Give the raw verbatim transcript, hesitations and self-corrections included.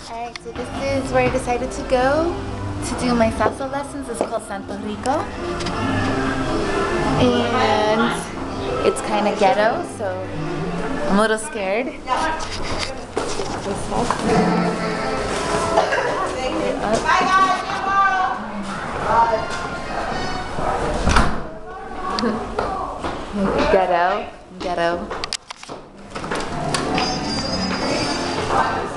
Alright, so this is where I decided to go to do my salsa lessons. It's called Santo Rico. And it's kind of ghetto, so I'm a little scared. Ghetto, ghetto.